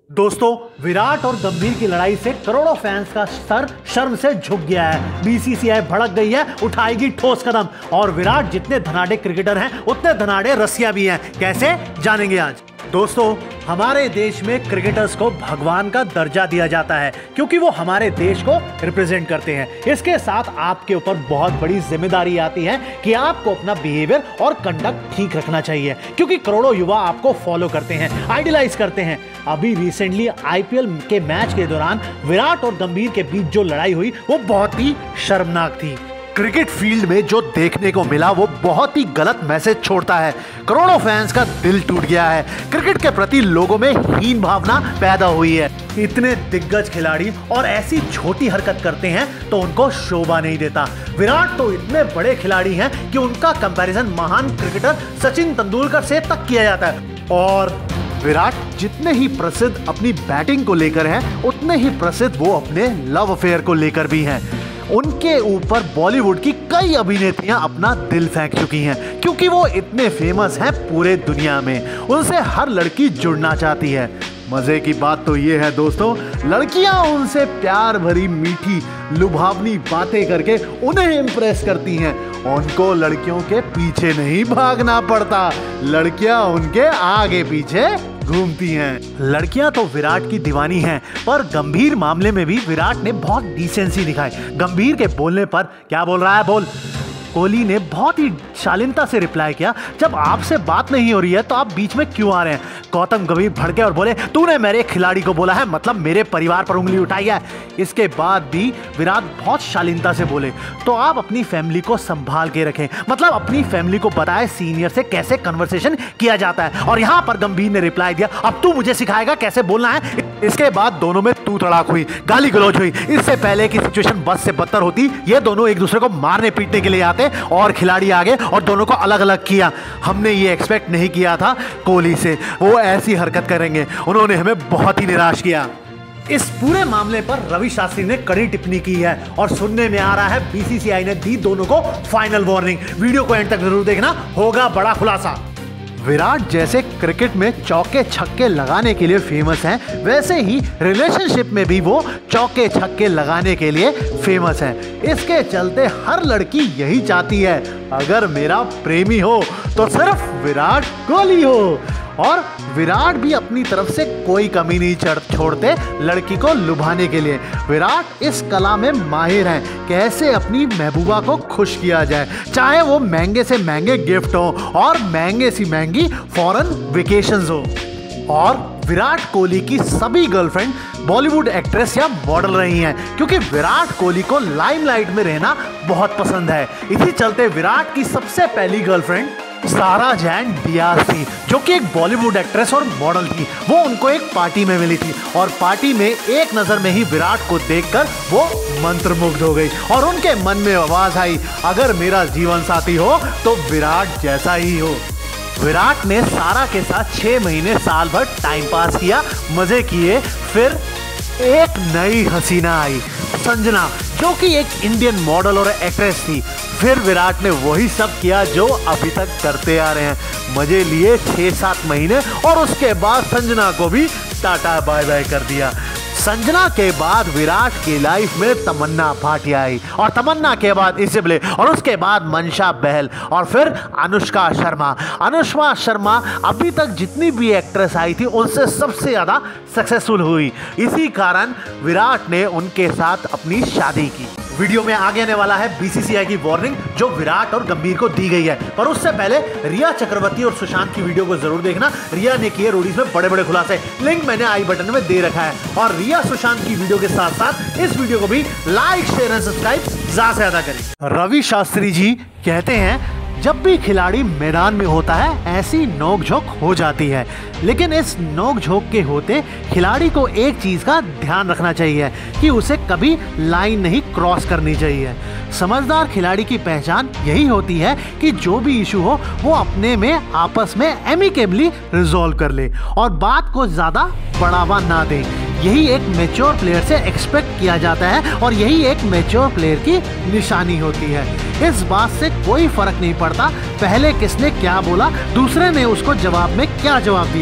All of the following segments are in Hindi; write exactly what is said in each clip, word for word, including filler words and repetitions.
दोस्तों, विराट और गंभीर की लड़ाई से करोड़ों फैंस का सर शर्म से झुक गया है। बीसीसीआई भड़क गई है, उठाएगी ठोस कदम। और विराट जितने धनाढ़े क्रिकेटर हैं उतने धनाढ़े रसिया भी हैं। कैसे, जानेंगे आज। दोस्तों, हमारे देश में क्रिकेटर्स को भगवान का दर्जा दिया जाता है क्योंकि वो हमारे देश को रिप्रेजेंट करते हैं। इसके साथ आपके ऊपर बहुत बड़ी जिम्मेदारी आती है कि आपको अपना बिहेवियर और कंडक्ट ठीक रखना चाहिए क्योंकि करोड़ों युवा आपको फॉलो करते हैं, आइडलाइज करते हैं। अभी रिसेंटली आईपीएल के मैच के दौरान विराट और गंभीर के बीच जो लड़ाई हुई वो बहुत ही शर्मनाक थी। क्रिकेट फील्ड में जो देखने को मिला वो बहुत ही गलत मैसेज छोड़ता है। करोड़ों फैंस का दिल टूट गया है। क्रिकेट के प्रति लोगों में हीन भावना पैदा हुई है। इतने दिग्गज खिलाड़ी और ऐसी छोटी हरकत करते हैं तो उनको शोभा नहीं देता। विराट तो इतने बड़े खिलाड़ी हैं कि उनका कंपैरिजन महान क्रिकेटर सचिन तेंदुलकर से तक किया जाता है। और विराट जितने ही प्रसिद्ध अपनी बैटिंग को लेकर हैं उतने ही प्रसिद्ध वो अपने लव अफेयर को लेकर भी हैं। उनके ऊपर बॉलीवुड की कई अभिनेत्रियां अपना दिल फेंक चुकी हैं क्योंकि वो इतने फेमस हैं पूरे दुनिया में। उनसे हर लड़की जुड़ना चाहती है। मजे की बात तो ये है दोस्तों, लड़कियां उनसे प्यार भरी मीठी लुभावनी बातें करके उन्हें इम्प्रेस करती हैं। उनको लड़कियों के पीछे नहीं भागना पड़ता, लड़कियां उनके आगे पीछे घूमती हैं। लड़कियां तो विराट की दीवानी हैं, पर गंभीर मामले में भी विराट ने बहुत डिसेंसी दिखाई। गंभीर के बोलने पर क्या बोल रहा है बोल, कोहली ने बहुत ही शालीनता से रिप्लाई किया, जब आपसे बात नहीं हो रही है तो आप बीच में क्यों आ रहे हैं। गौतम गंभीर भड़के और बोले, तूने मेरे खिलाड़ी को बोला है, मतलब मेरे परिवार पर उंगली उठाई है। इसके बाद भी विराट बहुत शालीनता से बोले, तो आप अपनी फैमिली को संभाल के रखें, मतलब अपनी फैमिली को बताएं सीनियर से कैसे कन्वर्सेशन किया जाता है। और यहाँ पर गंभीर ने रिप्लाई दिया, अब तू मुझे सिखाएगा कैसे बोलना है। इसके बाद दोनों में तू तड़ाक हुई, गाली गलौज हुई। इससे पहले की सिचुएशन बस से बदतर होती, ये दोनों एक दूसरे को मारने पीटने के लिए आते और खिलाड़ी आगे और दोनों को अलग अलग किया। हमने ये एक्सपेक्ट नहीं किया था कोहली से, वो ऐसी हरकत करेंगे। उन्होंने हमें बहुत ही निराश किया। इस पूरे मामले पर रवि शास्त्री ने कड़ी टिप्पणी की है और सुनने में आ रहा है बीसीसीआई ने दी दोनों को फाइनल वार्निंग। वीडियो को एंड तक जरूर देखना, होगा बड़ा खुलासा। विराट जैसे क्रिकेट में चौके छक्के लगाने के लिए फेमस हैं, वैसे ही रिलेशनशिप में भी वो चौके छक्के लगाने के लिए फेमस हैं। इसके चलते हर लड़की यही चाहती है, अगर मेरा प्रेमी हो तो सिर्फ विराट कोहली हो। और विराट भी अपनी तरफ से कोई कमी नहीं छोड़ते लड़की को लुभाने के लिए। विराट इस कला में माहिर हैं, कैसे अपनी महबूबा को खुश किया जाए, चाहे वो महंगे से महंगे गिफ्ट हो और महंगे सी महंगी फॉरेन वेकेशंस हो। और विराट कोहली की सभी गर्लफ्रेंड बॉलीवुड एक्ट्रेस या मॉडल रही हैं क्योंकि विराट कोहली को लाइमलाइट में रहना बहुत पसंद है। इसी चलते विराट की सबसे पहली गर्लफ्रेंड सारा जैन डियाज थी, जो कि एक बॉलीवुड एक्ट्रेस और मॉडल थी। वो उनको एक पार्टी में मिली थी और पार्टी में एक नजर में ही विराट को देखकर वो मंत्रमुग्ध हो गई और उनके मन में आवाज आई, अगर मेरा जीवन साथी हो तो विराट जैसा ही हो। विराट ने सारा के साथ छह महीने साल भर टाइम पास किया, मजे किए। फिर एक नई हसीना आई, संजना, जो कि एक इंडियन मॉडल और एक्ट्रेस थी। फिर विराट ने वही सब किया जो अभी तक करते आ रहे हैं, मजे लिए छह सात महीने और उसके बाद संजना को भी टाटा बाय बाय कर दिया। संजना के बाद विराट की लाइफ में तमन्ना भाटिया आई और तमन्ना के बाद इसिबले और उसके बाद मंशा बहल और फिर अनुष्का शर्मा। अनुष्का शर्मा अभी तक जितनी भी एक्ट्रेस आई थी उनसे सबसे ज़्यादा सक्सेसफुल हुई। इसी कारण विराट ने उनके साथ अपनी शादी की। वीडियो में आगे आने वाला है बीसीसीआई की वार्निंग जो विराट और गंभीर को दी गई है, पर उससे पहले रिया चक्रवर्ती और सुशांत की वीडियो को जरूर देखना। रिया ने किए रोडीज में बड़े बड़े खुलासे, लिंक मैंने आई बटन में दे रखा है। और रिया सुशांत की वीडियो के साथ साथ इस वीडियो को भी लाइक शेयर एंड सब्सक्राइब ज्यादा से ज्यादा करें। रवि शास्त्री जी कहते हैं, जब भी खिलाड़ी मैदान में होता है ऐसी नोकझोंक हो जाती है, लेकिन इस नोकझोंक के होते खिलाड़ी को एक चीज़ का ध्यान रखना चाहिए कि उसे कभी लाइन नहीं क्रॉस करनी चाहिए। समझदार खिलाड़ी की पहचान यही होती है कि जो भी इशू हो वो अपने में आपस में एमिकेबली रिजॉल्व कर ले और बात को ज़्यादा बढ़ावा ना दे। यही एक मैच्योर प्लेयर से एक्सपेक्ट किया जाता है और यही एक मैच्योर प्लेयर की निशानी होती है। इस बात से कोई फर्क नहीं पड़ता पहले किसने क्या बोला, दूसरे ने उसको जवाब में क्या जवाब दिया।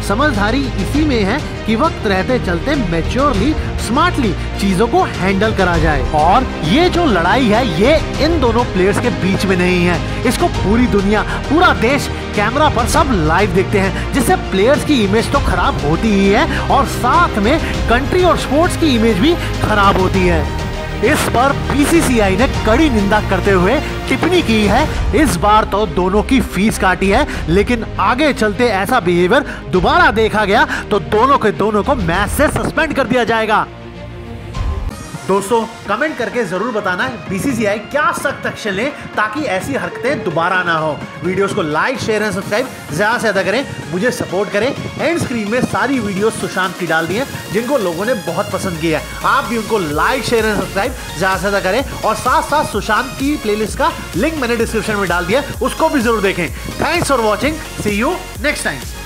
समझदारी इसी में है कि वक्त रहते चलते मैच्योरली, स्मार्टली चीजों को हैंडल करा जाए। और ये जो लड़ाई है ये इन दोनों प्लेयर्स के बीच में नहीं है, इसको पूरी दुनिया, पूरा देश कैमरा पर सब लाइव देखते हैं, जिससे प्लेयर्स की इमेज तो खराब होती ही है और साथ में कंट्री और स्पोर्ट्स की इमेज भी खराब होती है। इस पर बीसीसीआई ने कड़ी निंदा करते हुए टिप्पणी की है, इस बार तो दोनों की फीस काटी है, लेकिन आगे चलते ऐसा बिहेवियर दोबारा देखा गया तो दोनों के दोनों को मैच से सस्पेंड कर दिया जाएगा। दोस्तों कमेंट करके जरूर बताना बीसीसीआई क्या सख्त एक्शन ले ताकि ऐसी हरकतें दोबारा ना हो। वीडियोस को लाइक, शेयर एंड सब्सक्राइब ज्यादा से ज्यादा करें, मुझे सपोर्ट करें। एंड स्क्रीन में सारी वीडियोस सुशांत की डाल दी हैं जिनको लोगों ने बहुत पसंद किया है, आप भी उनको लाइक, शेयर एंड सब्सक्राइब ज्यादा से ज्यादा करें। और साथ साथ सुशांत की प्लेलिस्ट का लिंक मैंने डिस्क्रिप्शन में डाल दिया, उसको भी जरूर देखें। Thanks for watching, see you next time.